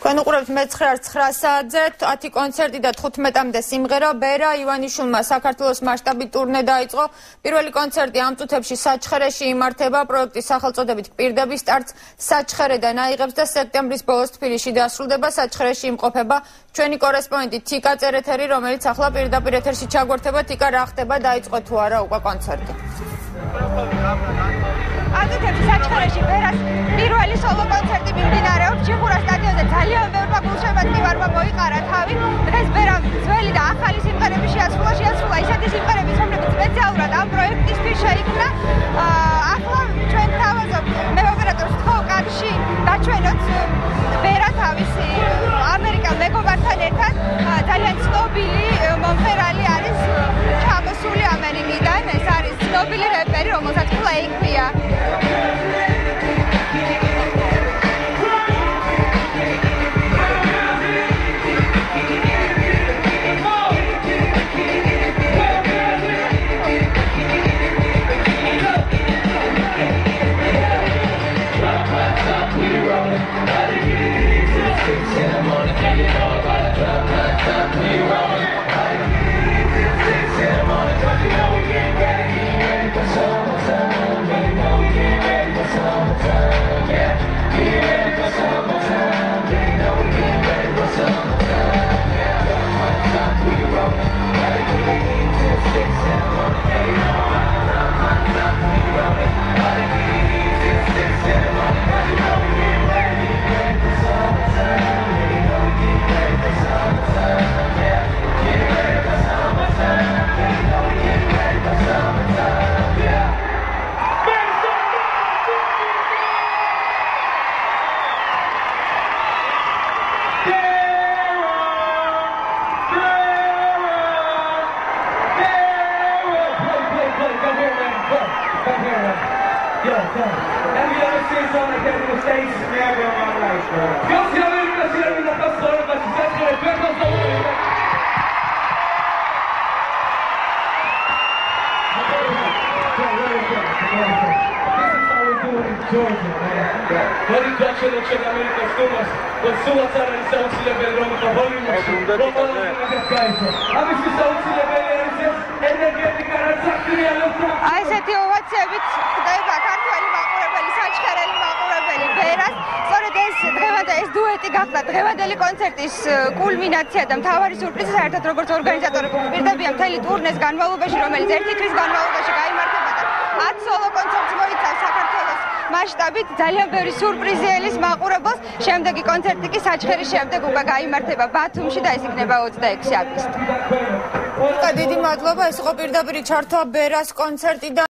Თქვენ უყურებთ მე-9 საათზე 10 კონცერტი და 15-მდე სიმღერა. ბერა ივანიშვილმა საქართველოს მასშტაბით ტურნე დაიწყო. პირველი კონცერტი ამ წუთებში საჩხერეში იმართება. პროექტის სახელწოდებით „პირდები“ სტარტს საჩხერედან აიღებს და სექტემბრის ბოლოს თბილისში დასრულდება. საჩხერეში იმყოფება ჩვენი კორესპონდენტი თიკა წერეთერი, რომელიც ახლა პირდაპირ ეთერში ჩაგვერთება. თიკა, რა ხდება, დაიწყო თუ არა უკვე კონცერტი? Აზეთებში საჩხერეში ბერას პირველი სოლო კონცერტი მიმდინარეობს. ჩიხურა სტადიონზე ძალიან ბევრმა გულშემატკივარმა ვარმა მოიყარა თავი. დღეს ბერამ ძველი და ახალი სიმღერები შეასრულა ისეთი სიმღერები, რომლებიც სპეციალურად ამ პროექტისთვის შეიქმნა. ახლა ჩვენ თავაზობთ მე ოპერატორს ვთხოვ კადრში დაჩვენოთ ბერა თავისი ამერიკელ მეგობართან ერთად. ძალიან ცნობილი მომღერალი არის ჩამოსული ამერიკიდან. ეს არის ცნობილი რეპერი, რომელსაც Play ქვია. Have you ever seen someone like that in the States? Never in my life, bro. Yo, si la ven, si la ven, la paso ahora para si sabes que le pierdo todo. This is how we do it in Georgia, man. Holy Dutch and the Czech American Stumas. Con su WhatsApp and South Sea Level, Roma, Hollywood. Roma, I'm just South Sea Level, and then get the character. აი ესეთი ოვაციებით ხდება ქართველი მაყურებელი, საჩხერელი მაყურებელი ბერას. სწორედ ეს დუეტი გახდა დღევანდელი კონცერტის კულმინაცია და მთავარი სიურპრიზი, საერთოდ როგორც ორგანიზატორები გვპირდებიან მთელი ტურნეს განმავლობაში, რომელიც ერთი თვის განმავლობაში გაიმართება და 10 სოლო კონცერტს მოიცავს საქართველოს მასშტაბით. ძალიან ბევრი სიურპრიზი ელის მაყურებელს. შემდეგი კონცერტი კი საჩხერის შემდეგ უკვე გაიმართება ბათუმში და ეს იქნება 26 აგვისტო. დიდი მადლობა, ეს იყო პირდაპირ ჩართვა ბერას კონცერტიდან.